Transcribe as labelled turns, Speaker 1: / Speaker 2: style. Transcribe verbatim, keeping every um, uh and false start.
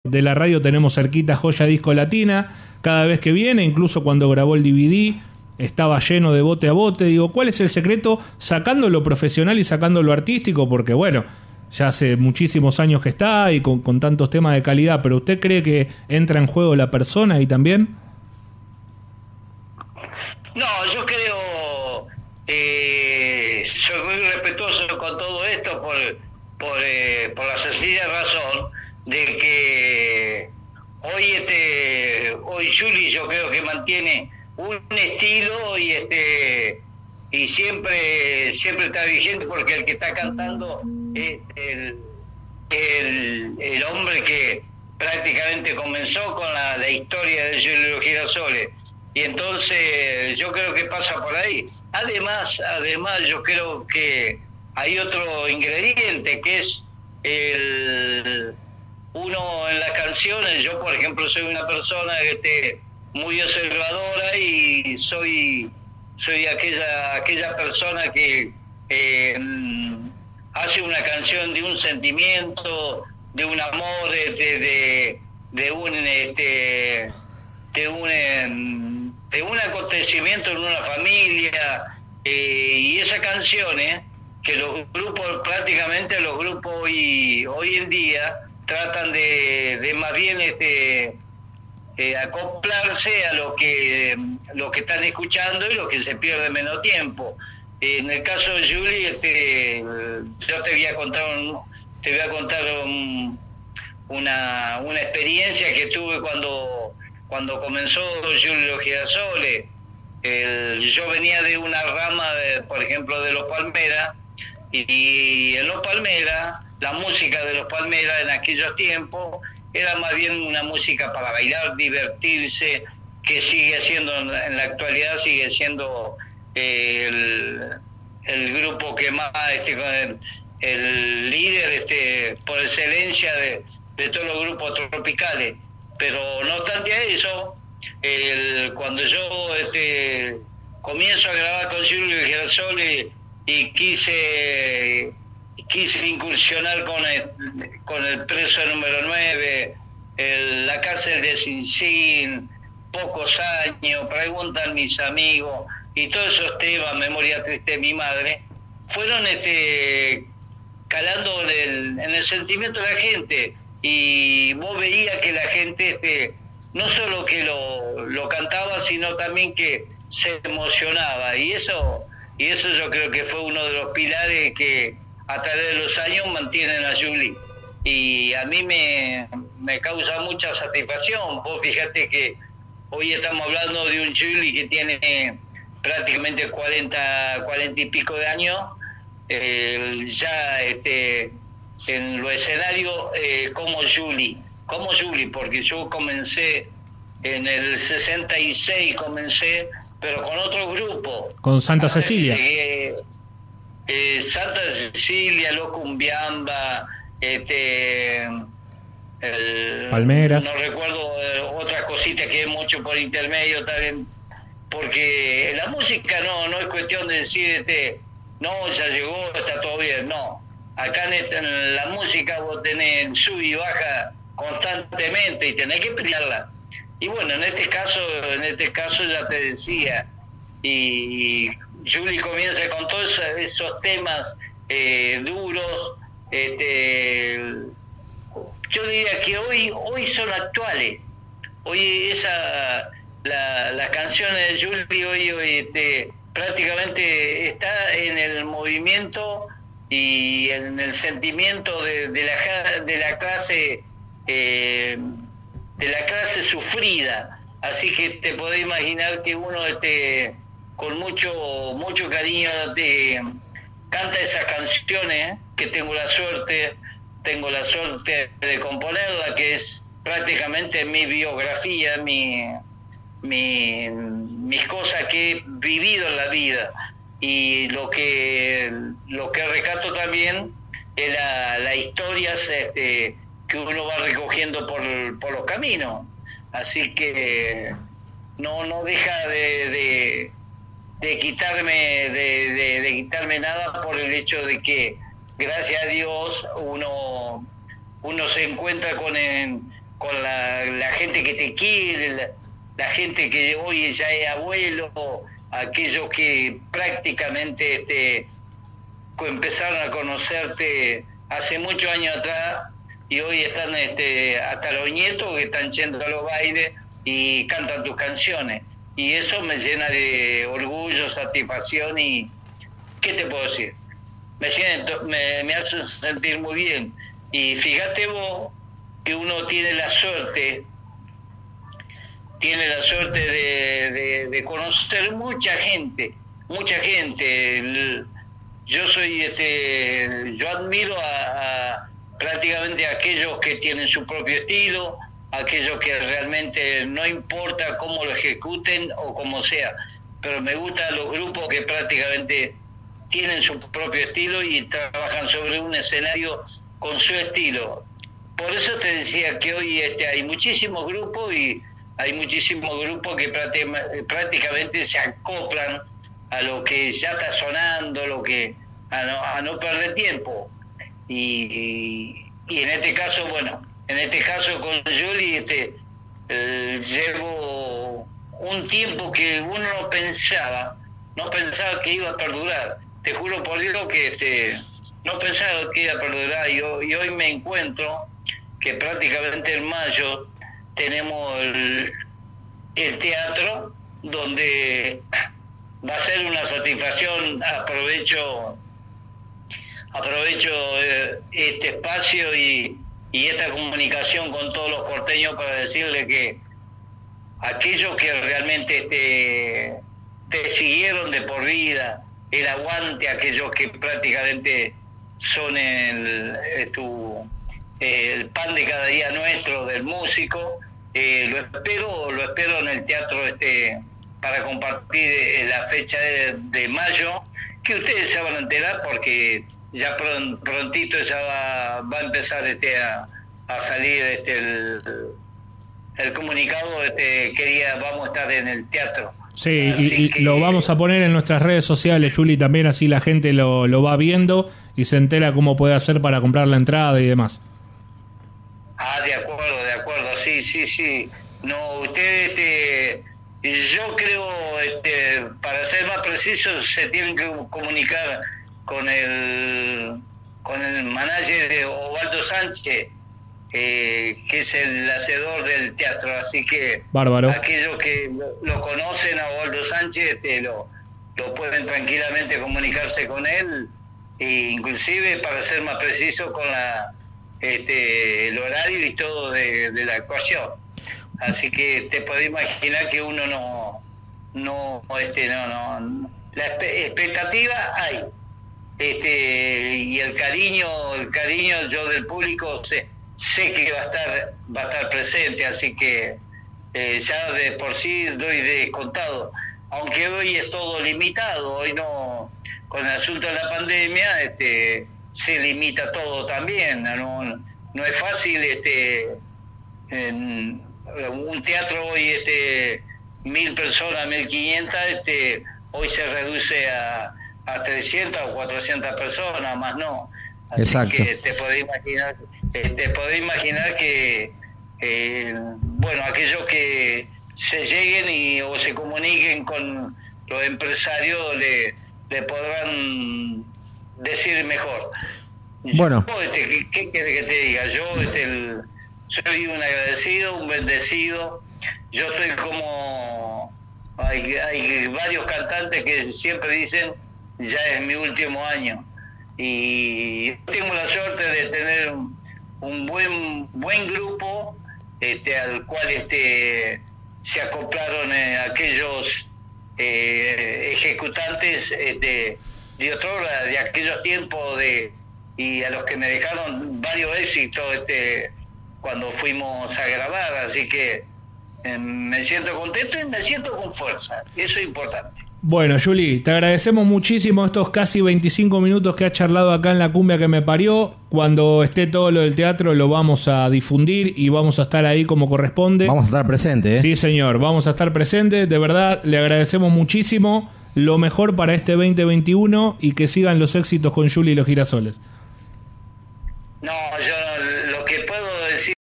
Speaker 1: de la radio tenemos cerquita Joya Disco Latina, cada vez que viene, incluso cuando grabó el D V D, estaba lleno de bote a bote. Digo, ¿cuál es el secreto sacando lo profesional y sacando lo artístico? Porque bueno, ya hace muchísimos años que está y con, con tantos temas de calidad, pero ¿usted cree que entra en juego la persona ahí también?
Speaker 2: No, yo creo, eh, soy muy respetuoso con todo esto por, por, eh, por la sencilla razón de que hoy este hoy Juli yo creo que mantiene un estilo y este y siempre siempre está vigente, porque el que está cantando es el, el, el hombre que prácticamente comenzó con la, la historia de Julio Girasoles, y entonces yo creo que pasa por ahí. Además, además yo creo que hay otro ingrediente que es el uno en las canciones. Yo, por ejemplo, soy una persona que esté muy observadora y soy soy aquella aquella persona que eh, hace una canción de un sentimiento, de un amor, de de, de un este de un de un acontecimiento en una familia, eh, y esas canciones que los grupos, prácticamente los grupos hoy hoy en día tratan de, de más bien este eh, acoplarse a lo que lo que están escuchando y lo que se pierde menos tiempo. En el caso de Julie, este, yo te voy a contar un, te voy a contar un, una una experiencia que tuve cuando cuando comenzó Julio Girasoles. El, yo venía de una rama, de, por ejemplo, de Los Palmeras, y, y en Los Palmeras, la música de Los Palmeras en aquellos tiempos era más bien una música para bailar, divertirse, que sigue siendo, en la actualidad sigue siendo eh, el, el grupo que más, este, el, el líder este, por excelencia de, de todos los grupos tropicales. Pero no obstante a eso, el, cuando yo este, comienzo a grabar con Julio Girasoles y quise quise incursionar con el, con el preso número nueve, el, la cárcel de Sinsin, Pocos Años, Preguntan Mis Amigos, y todos esos temas, Memoria Triste de Mi Madre, fueron este, calando en el, en el sentimiento de la gente. Y vos veías que la gente este, no solo que lo, lo cantaba, sino también que se emocionaba, y eso y eso yo creo que fue uno de los pilares que a través de los años mantienen a Julie, y a mí me, me causa mucha satisfacción. Vos fíjate que hoy estamos hablando de un Julie que tiene prácticamente cuarenta, cuarenta y pico de años, eh, ya este en los escenarios eh, como Julie, como Julie, porque yo comencé en el sesenta y seis, comencé, pero con otro grupo.
Speaker 1: Con Santa Cecilia.
Speaker 2: Eh, eh, Santa Cecilia, Los Cumbiamba, este, el,
Speaker 1: Palmeras.
Speaker 2: No recuerdo eh, otras cositas que hay mucho por intermedio también, porque la música no, no es cuestión de decir, este, no, ya llegó, está todo bien, no. Acá en, esta, en la música vos tenés sub y baja constantemente y tenés que pelearla. Y bueno, en este caso, en este caso ya te decía, y, y Julie comienza con todos esos, esos temas eh, duros, este, yo diría que hoy, hoy son actuales. Hoy esa la, las canciones de Julie hoy, hoy este, prácticamente está en el movimiento y en el sentimiento de, de la de la clase eh, de la clase sufrida. Así que te podés imaginar que uno este con mucho mucho cariño te canta esas canciones, que tengo la suerte tengo la suerte de componerla, que es prácticamente mi biografía, mi mi mis cosas que he vivido en la vida. Y lo que lo que rescato también es la, la historias este, que uno va recogiendo por, por los caminos. Así que no no deja de, de, de quitarme de, de, de quitarme nada por el hecho de que gracias a Dios uno uno se encuentra con el, con la, la gente que te quiere, la, la gente que hoy ya es abuelo, aquellos que prácticamente este, empezaron a conocerte hace muchos años atrás y hoy están este, hasta los nietos que están yendo a los bailes y cantan tus canciones. Y eso me llena de orgullo, satisfacción y, ¿qué te puedo decir? Me, siento, me, me hace sentir muy bien. Y fíjate vos que uno tiene la suerte, tiene la suerte de, de, de conocer mucha gente, mucha gente. Yo soy, este, yo admiro a, a prácticamente a aquellos que tienen su propio estilo, aquellos que realmente no importa cómo lo ejecuten o como sea, pero me gustan los grupos que prácticamente tienen su propio estilo y trabajan sobre un escenario con su estilo. Por eso te decía que hoy este, hay muchísimos grupos y hay muchísimos grupos que prácticamente se acoplan a lo que ya está sonando, lo que a no, a no perder tiempo. Y, y, y en este caso, bueno, en este caso con Juli este, eh, llevo un tiempo que uno no pensaba, no pensaba que iba a perdurar. Te juro por Dios que este, no pensaba que iba a perdurar y, y hoy me encuentro que prácticamente en mayo tenemos el, el teatro donde va a ser una satisfacción. Aprovecho aprovecho eh, este espacio y, y esta comunicación con todos los porteños para decirle que aquellos que realmente te, te siguieron de por vida, el aguante, aquellos que prácticamente son el, el, tu, el pan de cada día nuestro del músico, eh, lo espero lo espero en el teatro este para compartir eh, la fecha de, de mayo, que ustedes se van a enterar porque ya pron, prontito ya va, va a empezar este a, a salir este el, el comunicado este que día vamos a estar en el teatro.
Speaker 1: Sí, y, y que lo vamos a poner en nuestras redes sociales, Juli, también así la gente lo, lo va viendo y se entera cómo puede hacer para comprar la entrada y demás.
Speaker 2: Ah, de acuerdo, de acuerdo, sí, sí, sí. No, ustedes, este, yo creo, este, para ser más preciso, se tienen que comunicar con el con el manager de Osvaldo Sánchez, eh, que es el hacedor del teatro, así que
Speaker 1: bárbaro.
Speaker 2: Aquellos que lo, lo conocen a Osvaldo Sánchez este, lo, lo pueden tranquilamente comunicarse con él, e inclusive para ser más preciso con la este el horario y todo de, de la actuación. Así que te podés imaginar que uno no no este no no la expectativa hay, este y el cariño el cariño yo del público sé sé que va a estar va a estar presente, así que eh, ya de por sí doy descontado, aunque hoy es todo limitado, hoy no, con el asunto de la pandemia este se limita todo también, no no es fácil este en un teatro hoy este mil personas, mil quinientas, este hoy se reduce a a trescientas o cuatrocientas personas, más no. Así
Speaker 3: Exacto.
Speaker 2: que te podés imaginar, eh, te podés imaginar que, eh, bueno, aquellos que se lleguen y o se comuniquen con los empresarios le, le podrán decir mejor.
Speaker 3: Bueno.
Speaker 2: Yo, este, ¿qué, ¿Qué quieres que te diga? Yo este, el, soy un agradecido, un bendecido. Yo estoy como... Hay, hay varios cantantes que siempre dicen ya es mi último año y tengo la suerte de tener un, un buen buen grupo este al cual este se acoplaron eh, aquellos eh, ejecutantes este, de otro de aquellos tiempos de y a los que me dejaron varios éxitos este cuando fuimos a grabar, así que eh, me siento contento y me siento con fuerza, eso es importante.
Speaker 1: Bueno, Juli, te agradecemos muchísimo estos casi veinticinco minutos que has charlado acá en La Cumbia que me parió. Cuando esté todo lo del teatro lo vamos a difundir y vamos a estar ahí como corresponde.
Speaker 3: Vamos a estar presentes, ¿eh?
Speaker 1: Sí, señor, vamos a estar presentes. De verdad, le agradecemos muchísimo. Lo mejor para este veinte veintiuno y que sigan los éxitos con Juli y los Girasoles.
Speaker 2: No, yo lo que puedo decir